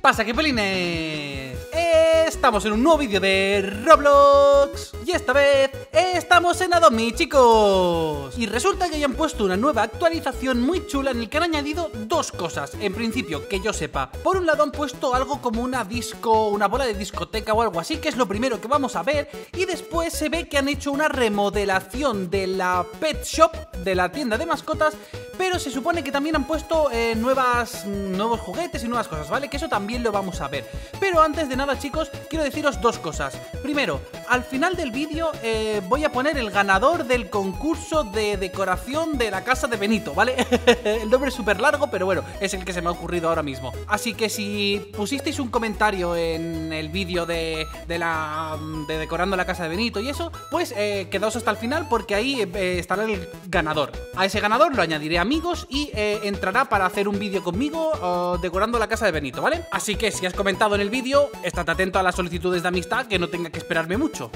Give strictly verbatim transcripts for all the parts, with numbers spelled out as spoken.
pasa, qué pelines? Estamos en un nuevo vídeo de Roblox y esta vez estamos en Adobe, chicos. Y resulta que hayan puesto una nueva actualización muy chula en el que han añadido dos cosas. En principio, que yo sepa, por un lado han puesto algo como una disco, una bola de discoteca o algo así, que es lo primero que vamos a ver. Y después se ve que han hecho una remodelación de la Pet Shop, de la tienda de mascotas. Pero se supone que también han puesto eh, nuevas, nuevos juguetes y nuevas cosas, ¿vale? Que eso también lo vamos a ver. Pero antes de nada, chicos, quiero deciros dos cosas. Primero, al final del vídeo eh, voy a poner el ganador del concurso de decoración de la casa de Benito, ¿vale? El nombre es súper largo, pero bueno, es el que se me ha ocurrido ahora mismo. Así que si pusisteis un comentario en el vídeo de, de la de decorando la casa de Benito y eso, pues eh, quedaos hasta el final porque ahí eh, estará el ganador. A ese ganador lo añadiré a amigos y eh, entrará para hacer un vídeo conmigo uh, decorando la casa de Benito, ¿vale? Así que si has comentado en el vídeo, estate atento a las solicitudes de amistad, que no tenga que esperarme mucho.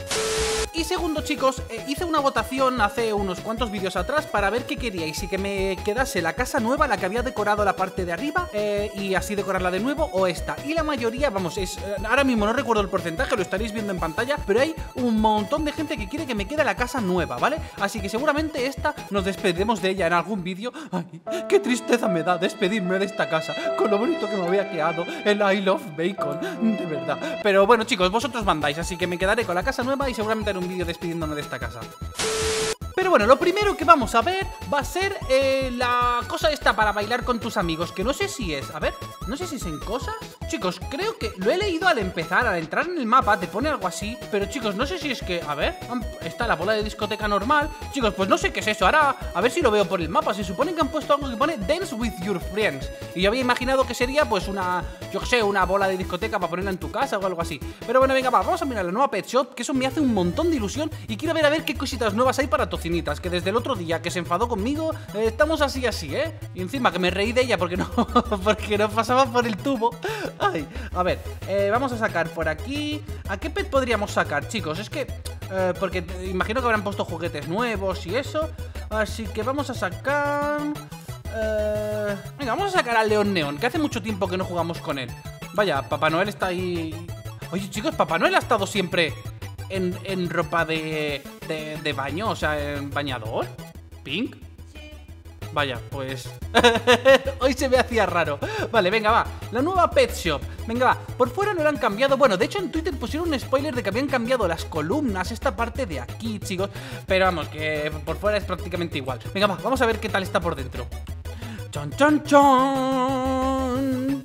Y segundo, chicos, eh, hice una votación hace unos cuantos vídeos atrás para ver qué queríais, si que me quedase la casa nueva, la que había decorado la parte de arriba, eh, y así decorarla de nuevo, o esta. Y la mayoría, vamos, es eh, ahora mismo no recuerdo el porcentaje, lo estaréis viendo en pantalla, pero hay un montón de gente que quiere que me quede la casa nueva, ¿vale? Así que seguramente esta nos despediremos de ella en algún vídeo. Ay, qué tristeza me da despedirme de esta casa, con lo bonito que me había quedado, el I Love Bacon, de verdad. Pero bueno, chicos, vosotros mandáis, así que me quedaré con la casa nueva y seguramente haré un vídeo despidiéndome de esta casa. Pero bueno, lo primero que vamos a ver va a ser eh, la cosa esta para bailar con tus amigos, que no sé si es, a ver, no sé si es en cosas. Chicos, creo que lo he leído al empezar, al entrar en el mapa te pone algo así. Pero chicos, no sé si es que, a ver, está la bola de discoteca normal. Chicos, pues no sé qué es eso, ahora a ver si lo veo por el mapa. Se supone que han puesto algo que pone Dance with your friends, y yo había imaginado que sería pues una, yo qué sé, una bola de discoteca para ponerla en tu casa o algo así. Pero bueno, venga, va, vamos a mirar la nueva Pet Shop, que eso me hace un montón de ilusión. Y quiero ver a ver qué cositas nuevas hay para Tocinitas, que desde el otro día que se enfadó conmigo, eh, estamos así así, ¿eh? Y encima que me reí de ella porque no, porque no pasaba por el tubo. Ay, a ver, eh, vamos a sacar por aquí. ¿A qué pet podríamos sacar, chicos? Es que, eh, porque imagino que habrán puesto juguetes nuevos y eso. Así que vamos a sacar... Eh, venga, vamos a sacar al León Neón, que hace mucho tiempo que no jugamos con él. Vaya, Papá Noel está ahí... Oye, chicos, Papá Noel ha estado siempre... En, en ropa de, de, de baño, o sea, en bañador. ¿Pink? Vaya, pues... Hoy se me hacía raro. Vale, venga, va. La nueva Pet Shop. Venga, va. Por fuera no la han cambiado. Bueno, de hecho en Twitter pusieron un spoiler de que habían cambiado las columnas, esta parte de aquí, chicos. Pero vamos, que por fuera es prácticamente igual. Venga, va, vamos a ver qué tal está por dentro. ¡Chon, chon, chon!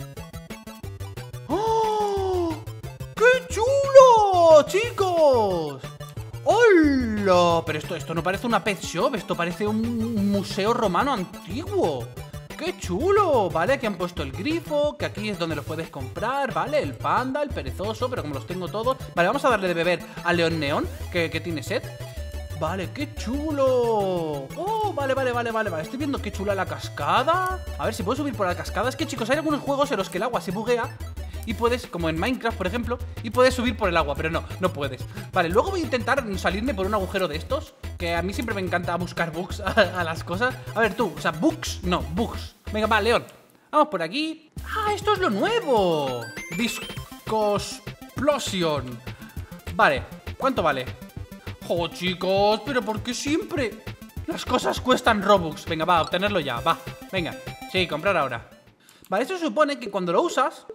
¡Oh! ¡Qué chulo, chicos! ¡Hola! Pero esto, esto no parece una pet shop, esto parece un museo romano antiguo. ¡Qué chulo! Vale, aquí han puesto el grifo, que aquí es donde los puedes comprar, ¿vale? El panda, el perezoso, pero como los tengo todos. Vale, vamos a darle de beber al León Neón, que, que tiene sed. Vale, qué chulo. Oh, vale, vale, vale, vale, vale. Estoy viendo qué chula la cascada. A ver si puedo subir por la cascada. Es que, chicos, hay algunos juegos en los que el agua se buguea y puedes, como en Minecraft, por ejemplo, y puedes subir por el agua, pero no, no puedes. Vale, luego voy a intentar salirme por un agujero de estos, que a mí siempre me encanta buscar bugs a, a las cosas. A ver, tú, o sea, bugs, no, bugs. Venga, va, León, vamos por aquí. Ah, esto es lo nuevo. Discosplosion. Vale, ¿cuánto vale? ¡Oh, chicos! ¿Pero por qué siempre las cosas cuestan Robux? Venga, va, obtenerlo ya, va. Venga, sí, comprar ahora. Vale, esto se supone que cuando lo usas...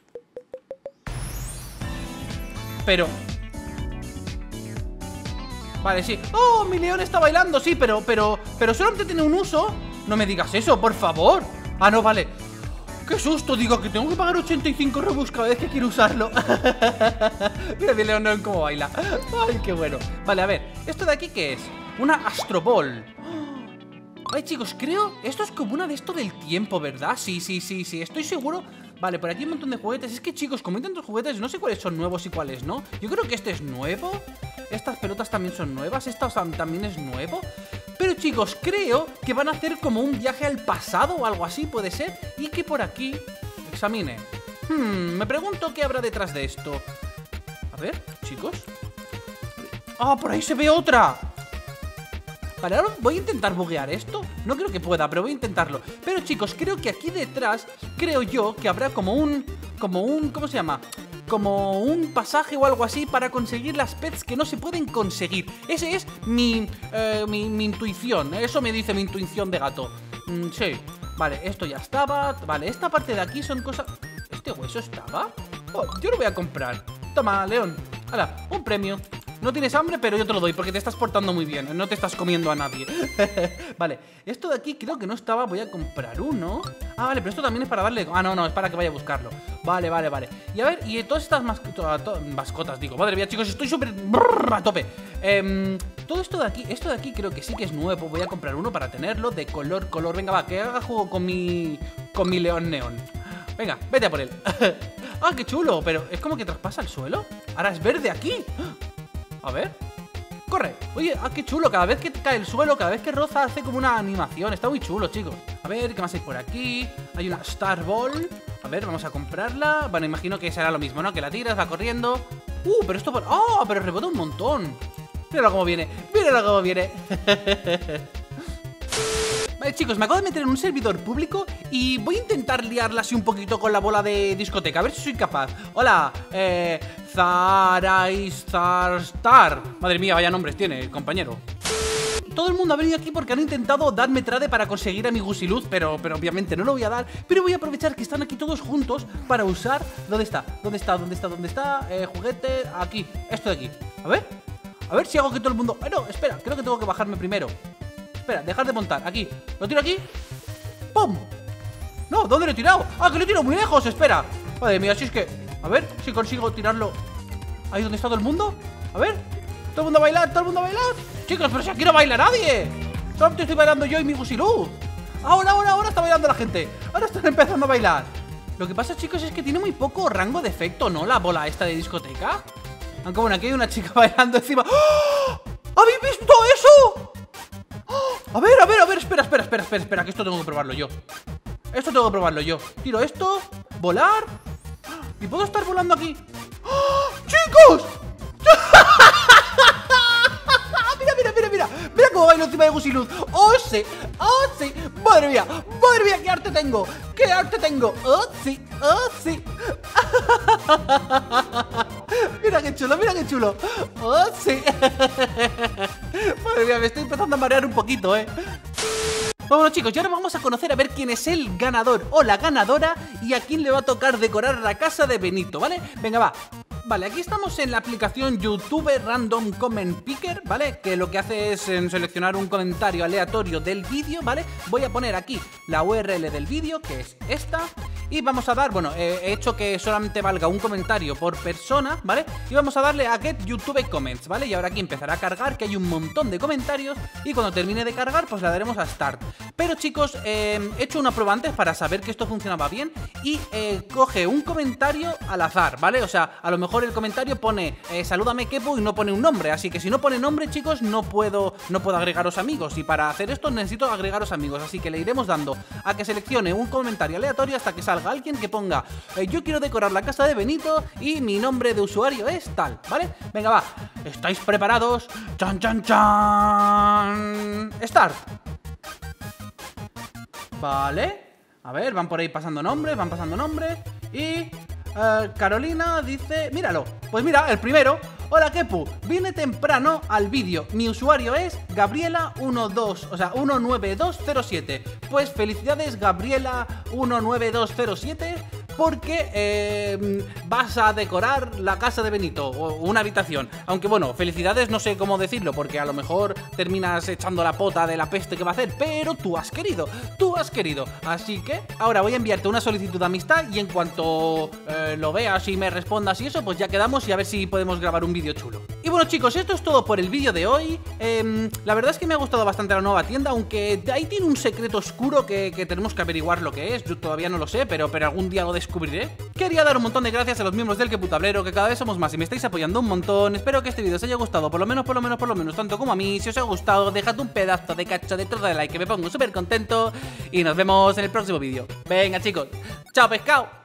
Pero... Vale, sí. ¡Oh, mi león está bailando! Sí, pero, pero, pero solamente tiene un uso. No me digas eso, por favor. Ah, no, vale. ¡Qué susto! Digo que tengo que pagar ochenta y cinco Robux cada vez que quiero usarlo. Mira mi león cómo baila. ¡Ay, qué bueno! Vale, a ver, ¿esto de aquí qué es? Una Astro Ball. Ay, chicos, creo... Esto es como una de esto del tiempo, ¿verdad? Sí, sí, sí, sí, estoy seguro. Vale, por aquí hay un montón de juguetes. Es que, chicos, como hay tantos juguetes, no sé cuáles son nuevos y cuáles no. Yo creo que este es nuevo. Estas pelotas también son nuevas. Esta también es nuevo. Pero, chicos, creo que van a hacer como un viaje al pasado o algo así, puede ser. Y que por aquí... Examine. Hmm, me pregunto qué habrá detrás de esto. A ver, chicos. ¡Ah, por ahí se ve otra! Vale, ahora voy a intentar buguear esto. No creo que pueda, pero voy a intentarlo. Pero chicos, creo que aquí detrás, creo yo que habrá como un... como un... ¿Cómo se llama? Como un pasaje o algo así para conseguir las pets que no se pueden conseguir. Ese es mi, eh, mi, mi intuición. Eso me dice mi intuición de gato. Mm, sí. Vale, esto ya estaba. Vale, esta parte de aquí son cosas... ¿Este hueso estaba? Oh, yo lo voy a comprar. Toma, León. Hala, un premio. No tienes hambre, pero yo te lo doy porque te estás portando muy bien. No te estás comiendo a nadie. Vale, esto de aquí creo que no estaba. Voy a comprar uno. Ah, vale, pero esto también es para darle... Ah, no, no, es para que vaya a buscarlo. Vale, vale, vale. Y a ver, y todas estas mascotas, mascotas digo, madre mía, chicos, estoy súper a tope. eh, Todo esto de aquí, esto de aquí creo que sí que es nuevo. Voy a comprar uno para tenerlo de color, color. Venga, va, que haga juego con mi... Con mi león neón. Venga, vete a por él. Ah, qué chulo, pero es como que traspasa el suelo. Ahora es verde aquí. A ver, corre. Oye, ah, qué chulo, cada vez que cae el suelo, cada vez que roza hace como una animación. Está muy chulo, chicos. A ver, ¿qué más hay por aquí? Hay una Star Ball. A ver, vamos a comprarla. Bueno, imagino que será lo mismo, ¿no? Que la tiras, va corriendo. Uh, pero esto por... ¡Oh! Pero rebota un montón. Míralo cómo viene, míralo cómo viene. Vale, chicos, me acabo de meter en un servidor público y voy a intentar liarla así un poquito con la bola de discoteca. A ver si soy capaz. Hola, eh... Zaraistar. Madre mía, vaya nombres tiene, compañero. Todo el mundo ha venido aquí porque han intentado darme trade para conseguir a mi Gusiluz, pero, pero obviamente no lo voy a dar. Pero voy a aprovechar que están aquí todos juntos para usar... ¿Dónde está? ¿Dónde está? ¿Dónde está? ¿Dónde está? Eh, juguete, aquí, esto de aquí. A ver, a ver si hago que todo el mundo... Ah, no, espera, creo que tengo que bajarme primero. Espera, dejar de montar, aquí. Lo tiro aquí. ¡Pum! No, ¿dónde lo he tirado? Ah, que lo he tirado muy lejos, espera. Madre mía, si es que... A ver si consigo tirarlo ahí donde está todo el mundo. A ver, todo el mundo a bailar, todo el mundo a bailar. Chicos, pero si aquí no baila nadie. Solamente estoy bailando yo y mi Gusiluz. Ahora, ahora, ahora está bailando la gente. Ahora están empezando a bailar. Lo que pasa, chicos, es que tiene muy poco rango de efecto, ¿no? La bola esta de discoteca. Aunque bueno, aquí hay una chica bailando encima. ¡Oh! ¿Habéis visto eso? ¡Oh! A ver, a ver, a ver, espera, espera, espera, espera, espera, que esto tengo que probarlo yo. Esto tengo que probarlo yo. Tiro esto, volar. ¿Y puedo estar volando aquí? ¡Oh! ¡Chicos! Mira, mira, mira, mira. Mira cómo bailo encima de Gusiluz. ¡Oh, sí! ¡Oh, sí! ¡Madre mía! ¡Madre mía! ¡Qué arte tengo! ¡Qué arte tengo! ¡Oh, sí! ¡Oh, sí! Mira qué chulo, mira qué chulo. ¡Oh, sí! Madre mía, me estoy empezando a marear un poquito, ¿eh? Bueno, chicos, y ahora vamos a conocer a ver quién es el ganador o la ganadora y a quién le va a tocar decorar la casa de Benito, ¿vale? Venga, va. Vale, aquí estamos en la aplicación YouTube Random Comment Picker, ¿vale? Que lo que hace es eh, seleccionar un comentario aleatorio del vídeo, ¿vale? Voy a poner aquí la U R L del vídeo, que es esta. Y vamos a dar, bueno, eh, he hecho que solamente valga un comentario por persona, ¿vale? Y vamos a darle a Get YouTube Comments, ¿vale? Y ahora aquí empezará a cargar, que hay un montón de comentarios. Y cuando termine de cargar, pues le daremos a Start. Pero chicos, eh, he hecho una prueba antes para saber que esto funcionaba bien. Y eh, coge un comentario al azar, ¿vale? O sea, a lo mejor el comentario pone eh, salúdame Kepu y no pone un nombre. Así que si no pone nombre, chicos, no puedo, no puedo agregaros amigos. Y para hacer esto necesito agregaros amigos. Así que le iremos dando a que seleccione un comentario aleatorio hasta que salga alguien que ponga eh, yo quiero decorar la casa de Benito y mi nombre de usuario es tal, ¿vale? Venga, va. ¿Estáis preparados? ¡Chan, chan, chan! ¡Start! Vale. A ver, van por ahí pasando nombres, van pasando nombres. Y... Uh, Carolina dice... Míralo, pues mira, el primero. Hola Kepu, vine temprano al vídeo. Mi usuario es Gabriela doce, o sea, uno nueve dos cero siete. Pues felicidades Gabriela uno nueve dos cero siete, porque eh, vas a decorar la casa de Benito, o una habitación. Aunque bueno, felicidades no sé cómo decirlo, porque a lo mejor terminas echando la pota de la peste que va a hacer. Pero tú has querido, tú has querido. Así que ahora voy a enviarte una solicitud de amistad y en cuanto eh, lo veas y me respondas y eso, pues ya quedamos y a ver si podemos grabar un vídeo chulo. Y bueno, chicos, esto es todo por el vídeo de hoy. eh, La verdad es que me ha gustado bastante la nueva tienda, aunque ahí tiene un secreto oscuro que, que tenemos que averiguar lo que es. Yo todavía no lo sé, pero, pero algún día lo descubriré. Quería dar un montón de gracias a los miembros del Keputablero, que cada vez somos más y me estáis apoyando un montón. Espero que este vídeo os haya gustado, por lo menos, por lo menos, por lo menos tanto como a mí. Si os ha gustado, dejad un pedazo de cacho de trozo de like, que me pongo súper contento. Y nos vemos en el próximo vídeo. Venga, chicos, chao pescado.